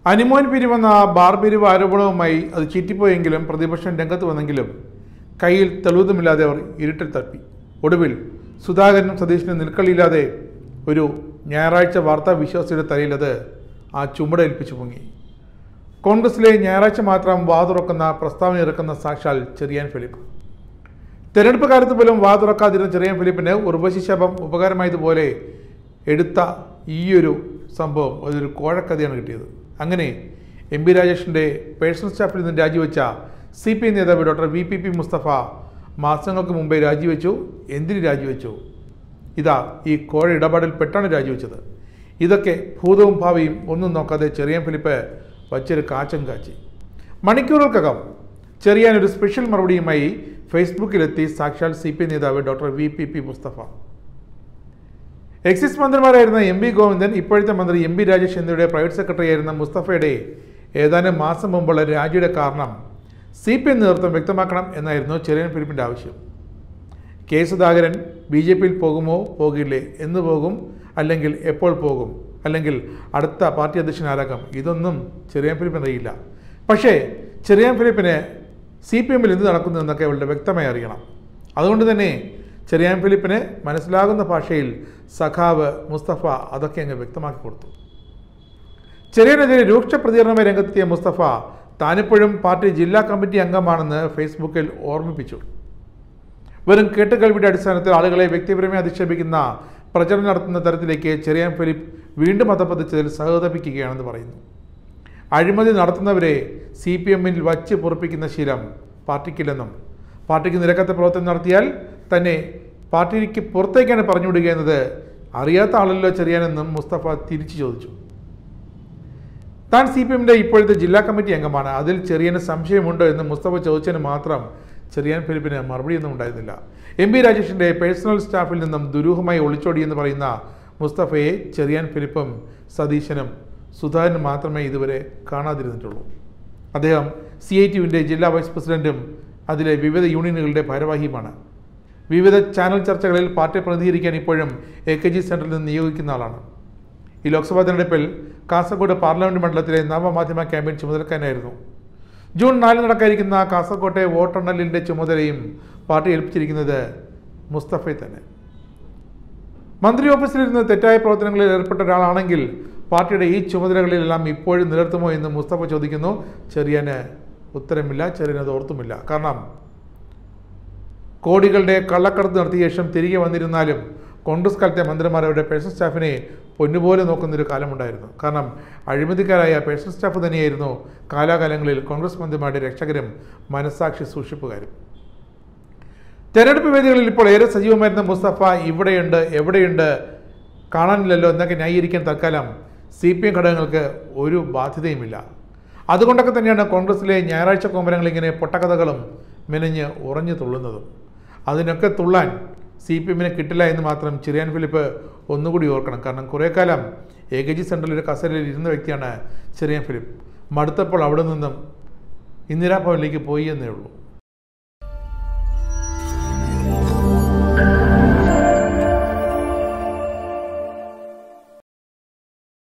Animon പിരിവെന്ന bar പിരിവ് ആരോപണവുമായി അത് ചീറ്റിപ്പോയെങ്കിലും പ്രതിപക്ഷം രംഗത്ത് വന്നെങ്കിലും കയ്യിൽ തെളിവുമില്ലാതെ അവർ ഇരുട്ടിൽ തപ്പി. ഒടുവിൽ സുധാകരനും സതീശനും നിൽക്കളിയില്ലാതെ ഒരു ഞായറാഴ്ച വാർത്താ വിശ്വാസിയുടെ തലയിൽ അത് ആ ചുമടേൽപ്പിച്ചു പൊങ്ങി. കോൺഗ്രസിലെ ഞായറാഴ്ച മാത്രം വാതുറക്കുന്ന പ്രസ്താവന ഇറക്കുന്ന സാക്ഷാൽ ചെറിയാൻ ഫിലിപ്പ്. തെരഞ്ഞെടുപ്പ് കാലത്ത് പോലും വാതുറക്കാതിരുന്ന ചെറിയാൻ ഫിലിപ്പിന് ഉർവശി ശപം ഉപകാരമായതുപോലെ എടുത്ത ഈയൊരു സംഭവം അതൊരു കോഴക്കഥയാണ് കിട്ടിയത്. അങ്ങനെ എം പി രാജേഷിൻ്റെ പേഴ്സണൽ സ്റ്റാഫിൽ നിന്ന് രാജിവെച്ച CPI നേതാവ് ഡോക്ടർ VPP മുസ്തഫ മാസങ്ങൾക്ക് മുമ്പേ രാജിവെച്ചു. എന്തിന് രാജിവെച്ചു? ഇതാ ഈ കോഴ ഇടപാടിൽ പെട്ടാണ് രാജിവെച്ചത്. ഇതൊക്കെ ഭൂതവും ഭാവിയും ഒന്നും നോക്കാതെ ചെറിയാൻ ഫിലിപ്പ് വച്ചൊരു കാച്ചം കാച്ചി. മണിക്കൂറുകൾക്കകം ചെറിയാൻ ഒരു സ്പെഷ്യൽ മറുപടിയുമായി ഫേസ്ബുക്കിലെത്തി സാക്ഷാൽ CPI നേതാവ് ഡോക്ടർ VPP മുസ്തഫ. എക്സിസ് മന്ത്രിമാരായിരുന്ന MV ഗോവിന്ദൻ, ഇപ്പോഴത്തെ മന്ത്രി MB രാജേഷ് എന്നിവരുടെ പ്രൈവറ്റ് സെക്രട്ടറി ആയിരുന്ന മുസ്തഫയുടെ ഏതാനും മാസം മുമ്പുള്ള രാജിയുടെ കാരണം CPI നേതൃത്വം വ്യക്തമാക്കണം എന്നായിരുന്നു ചെറിയാൻ ഫിലിപ്പിൻ്റെ ആവശ്യം. കെ സുധാകരൻ BJPയിൽ പോകുമോ പോകില്ലേ, എന്ന് പോകും, അല്ലെങ്കിൽ എപ്പോൾ പോകും, അല്ലെങ്കിൽ അടുത്ത പാർട്ടി അധ്യക്ഷൻ ആരാകും, ഇതൊന്നും ചെറിയാൻ ഫിലിപ്പിന് അറിയില്ല. പക്ഷേ ചെറിയാൻ ഫിലിപ്പിന് CPMൽ എന്ത് നടക്കുന്നു എന്നൊക്കെ അവളുടെ വ്യക്തമായി അറിയണം. അതുകൊണ്ട് തന്നെ ചെറിയാൻ ഫിലിപ്പിന് മനസ്സിലാകുന്ന ഭാഷയിൽ സഖാവ് മുസ്തഫ അതൊക്കെ അങ്ങ് വ്യക്തമാക്കി കൊടുത്തു. ചെറിയാനെതിരെ രൂക്ഷ പ്രതികരണമായി രംഗത്തെത്തിയ മുസ്തഫ താനിപ്പോഴും പാർട്ടി ജില്ലാ കമ്മിറ്റി അംഗമാണെന്ന് ഫേസ്ബുക്കിൽ ഓർമ്മിപ്പിച്ചു. വെറും കേട്ടുകേൾവിയുടെ അടിസ്ഥാനത്തിൽ ആളുകളെ വ്യക്തിപരമായി അധിക്ഷേപിക്കുന്ന പ്രചരണം നടത്തുന്ന തരത്തിലേക്ക് ചെറിയാൻ ഫിലിപ്പ് വീണ്ടും അധപ്പതിച്ചതിൽ സഹതപിക്കുകയാണെന്ന് പറയുന്നു. അഴിമതി നടത്തുന്നവരെ CPMൽ വച്ച് പൊറുപ്പിക്കുന്ന ശീലം പാർട്ടിക്കില്ലെന്നും പാർട്ടിക്ക് നിരക്കാത്ത പ്രവർത്തനം നടത്തിയാൽ തന്നെ പാർട്ടിക്ക് പുറത്തേക്കാണ് പറഞ്ഞുവിടുക എന്നത് അറിയാത്ത ആളല്ലോ ചെറിയാനെന്നും മുസ്തഫ തിരിച്ചു ചോദിച്ചു. താൻ CPMൻ്റെ ഇപ്പോഴത്തെ ജില്ലാ കമ്മിറ്റി അംഗമാണ്, അതിൽ ചെറിയാന് സംശയമുണ്ടോ എന്ന് മുസ്തഫ ചോദിച്ചതിന് മാത്രം ചെറിയാൻ ഫിലിപ്പിന് മറുപടിയൊന്നും ഉണ്ടായിരുന്നില്ല. MB രാജേഷിൻ്റെ പേഴ്സണൽ സ്റ്റാഫിൽ നിന്നും ദുരൂഹമായി ഒളിച്ചോടിയെന്ന് പറയുന്ന മുസ്തഫയെ ചെറിയാൻ ഫിലിപ്പും സതീശനും സുധാകരനും മാത്രമേ ഇതുവരെ കാണാതിരുന്നിട്ടുള്ളൂ. അദ്ദേഹം CITUവിൻ്റെ ജില്ലാ വൈസ് പ്രസിഡന്റും അതിലെ വിവിധ യൂണിയനുകളുടെ ഭാരവാഹിയുമാണ്. വിവിധ ചാനൽ ചർച്ചകളിൽ പാർട്ടി പ്രതിനിധീകരിക്കാൻ ഇപ്പോഴും AKG സെൻറ്ററിൽ നിന്ന് നിയോഗിക്കുന്ന ആളാണ്. ഈ ലോക്സഭാ തെരഞ്ഞെടുപ്പിൽ കാസർഗോഡ് പാർലമെൻറ്റ് മണ്ഡലത്തിലെ നവമാധ്യമ ക്യാമ്പയിൻ ചുമതലക്കാരനായിരുന്നു. ജൂൺ 4 നടക്കാനിരിക്കുന്ന കാസർകോട്ടെ വോട്ടെണ്ണലിൻ്റെ ചുമതലയും പാർട്ടി ഏൽപ്പിച്ചിരിക്കുന്നത് മുസ്തഫയെ തന്നെ. മന്ത്രി ഓഫീസിലിരുന്ന് തെറ്റായ പ്രവർത്തനങ്ങളിൽ ഏർപ്പെട്ട ഒരാളാണെങ്കിൽ പാർട്ടിയുടെ ഈ ചുമതലകളിലെല്ലാം ഇപ്പോഴും നിലനിർത്തുമോ എന്ന് മുസ്തഫ ചോദിക്കുന്നു. ചെറിയാന് ഉത്തരമില്ല, ചെറിയാനത് ഓർത്തുമില്ല. കാരണം കോടികളുടെ കള്ളക്കടത്ത് നടത്തിയ ശേഷം തിരികെ വന്നിരുന്നാലും കോൺഗ്രസ് കാലത്തെ മന്ത്രിമാർ അവരുടെ പേഴ്സണൽ സ്റ്റാഫിനെ പൊന്നുപോലെ നോക്കുന്നൊരു കാലമുണ്ടായിരുന്നു. കാരണം അഴിമതിക്കാരായ പേഴ്സണൽ സ്റ്റാഫ് തന്നെയായിരുന്നു കാലാകാലങ്ങളിൽ കോൺഗ്രസ് മന്ത്രിമാരുടെ രക്ഷകരും മനസ്സാക്ഷി സൂക്ഷിപ്പുകാരും. തെരഞ്ഞെടുപ്പ് വേദികളിൽ ഇപ്പോൾ ഏറെ സജീവമായിരുന്ന മുസ്തഫ ഇവിടെയുണ്ട്, എവിടെയുണ്ട്, കാണാനില്ലല്ലോ എന്നൊക്കെ ന്യായീകരിക്കാൻ തൽക്കാലം CPM ഘടകങ്ങൾക്ക് ഒരു ബാധ്യതയുമില്ല. അതുകൊണ്ടൊക്കെ തന്നെയാണ് കോൺഗ്രസിലെ ഞായറാഴ്ച കോമരങ്ങൾ ഇങ്ങനെ പൊട്ടക്കഥകളും മെനഞ്ഞ് ഉറഞ്ഞു തുള്ളുന്നതും. അതിനൊക്കെ തുള്ളാൻ CPMനെ കിട്ടില്ല എന്ന് മാത്രം ചെറിയാൻ ഫിലിപ്പ് ഒന്നുകൂടി ഓർക്കണം. കാരണം കുറേ കാലം AKG സെൻറ്ററിൽ ഒരു കസേരയിൽ ഇരുന്ന വ്യക്തിയാണ് ചെറിയാൻ ഫിലിപ്പ്. മടുത്തപ്പോൾ അവിടെ നിന്നും ഇന്ദിരാഭവനിലേക്ക് പോയി എന്നേ ഉള്ളൂ.